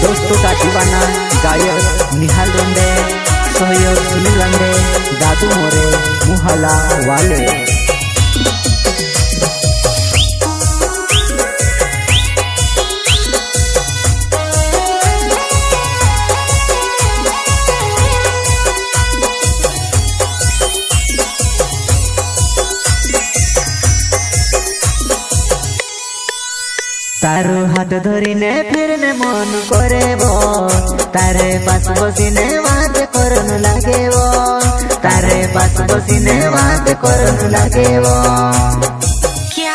दोस्तों का दीवाना गायक निहाल रोंडे, सहयोग सुनील रंडे, दादू मोरे, मुहला वाले। तारो हाथ धरिने फिरने मन करेबो, तारे पास बसिने बात करन लागेबो, तारे पास बसिने बात करन लागेबो। क्या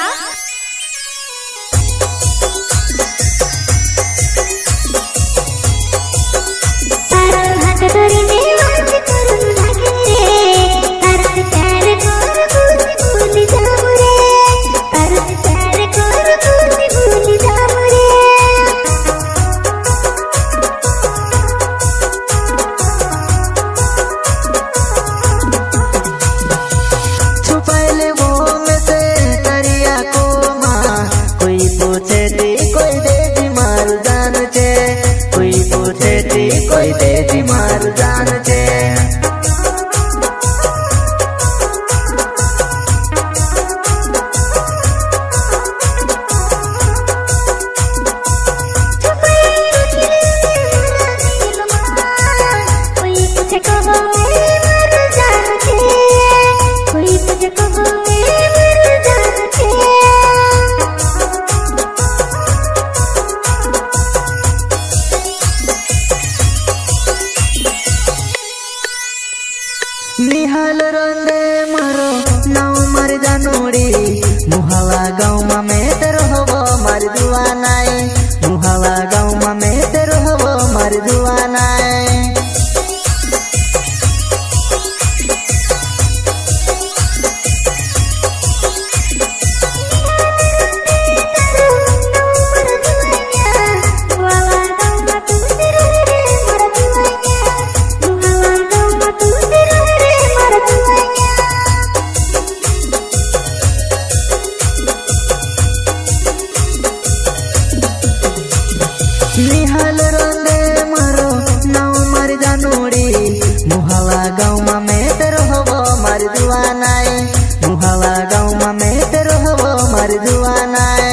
तारो हाथ धरिने बात करन लागे रे, तारा प्यार कर भूल जाऊ रे, तारा प्यार कर भूल जाऊ रे। छुपाइले वो में से करिया को माँ, कोई पूछे थी कोई दे दी मार जान छे, कोई पूछे थी कोई दे दी मार जान छे। निहाल रोंडे मारो नाव मर जानोड़ी, मुहावा गाँव में मैं तेरो हवो मर जुआनाई, मुहावा गाँव में मैं तेरो हवो मर जुआनाई। निहाल रोंडे मारो नाव मर जानोड़ी, मुहावा गाँव में मैं तेरो हवो मर जुआनाई, मुहावा गाँव में मैं तेरो हवो मर जुआनाई।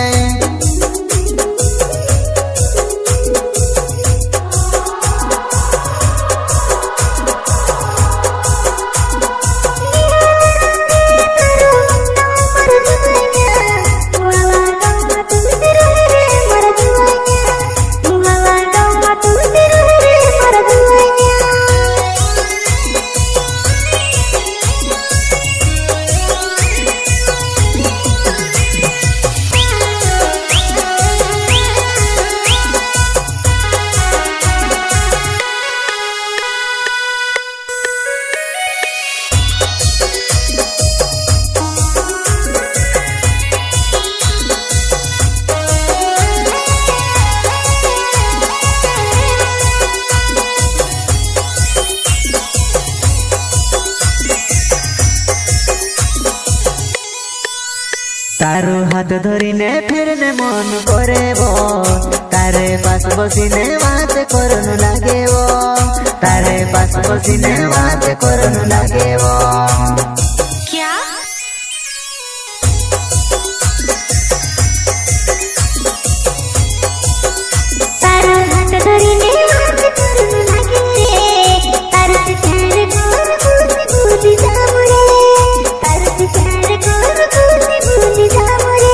तारो हाथ धरिने फिरने मन करेबो, तारे पास बसिने बात करन लागेबो, तारे पास बसिने बात करन लागेबो। क्या तारो हाथ धरिने बात करन लागे रे, तारा प्यार कर भूल जाऊ रे, तारा प्यार कर भूल जाऊ रे।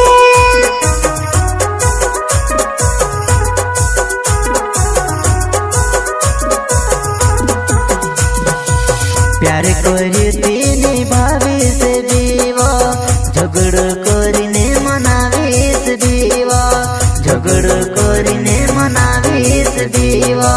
प्यार करती भाभी से जीवो, झगड़ करिने मनावीस दीवो, झगड़ करिने मनावीस दीवो।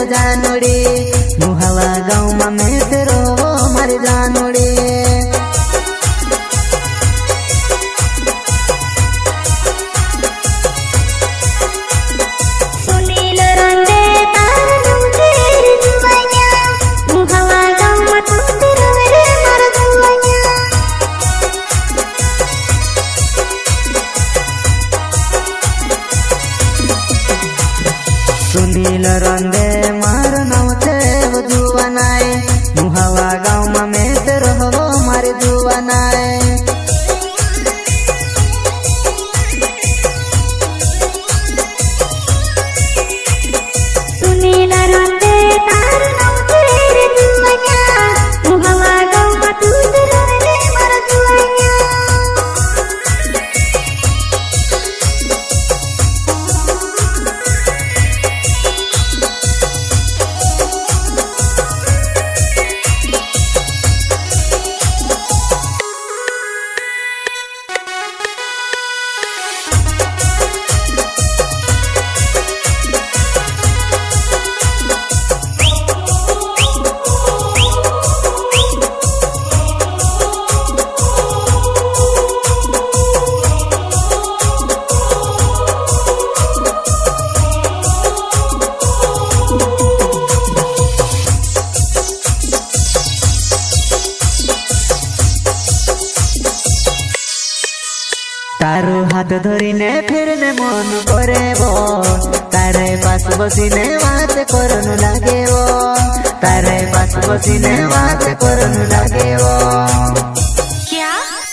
जानुड़ी मुहावा गाँव में तेरो मारी जानुड़ी। सुनील रंगे मार नाव थे वो जुआनाए मुहावा गाँव में तेरो हो मारी जुआनाए। सुनील रंगे तार नाव तेरे जुआना मुहावा गाँव में तू तेरो रे मार जुआना। तारो हाथ धरिने फिरने मन करेबो तारे पास बसिने बात करनु लागेबो तारे पास बसिने बात करनु लागेबो। क्या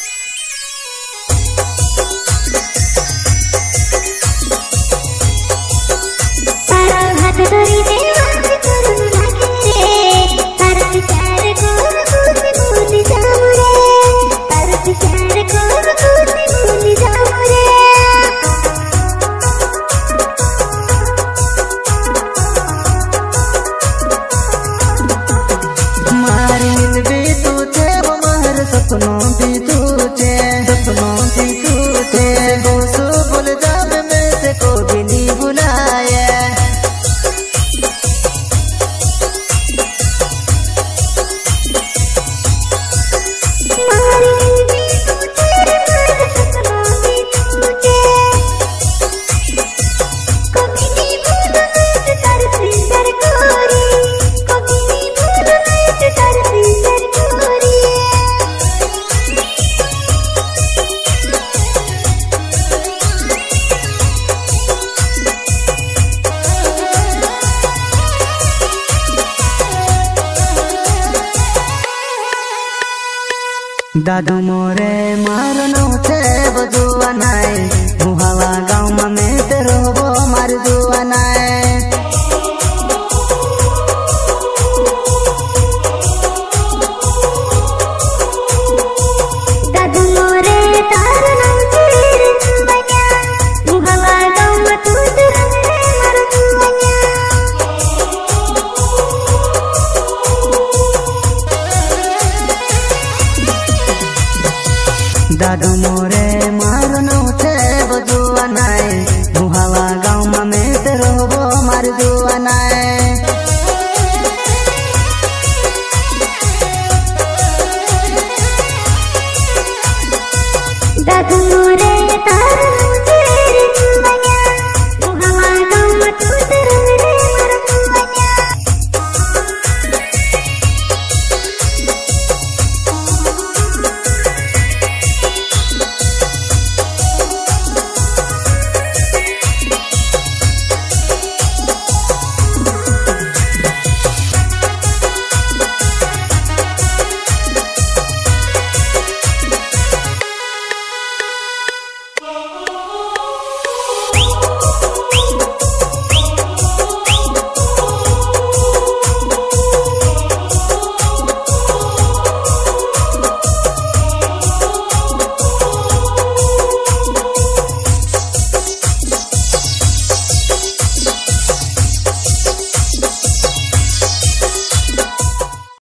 तारो हाथ धरिने बात करनु लागे रे तार प्यार को खुशी खुशी जाऊं रे तार प्यार को खुशी खुशी जाऊं रे। मारी नींद भी तू थे वो महर सपनों भी तू थे वो सो भूल जावे मैं से को भी नहीं बुलाए। दादू मोरे मारनो थे वो जुआनाए मुहावा गाँव में तेरो वो मार जुआनाए। दादू मोरे तार नाम तेरे जुआना मुहावा गाँव में तू तेरो रे मार जुआना। दादू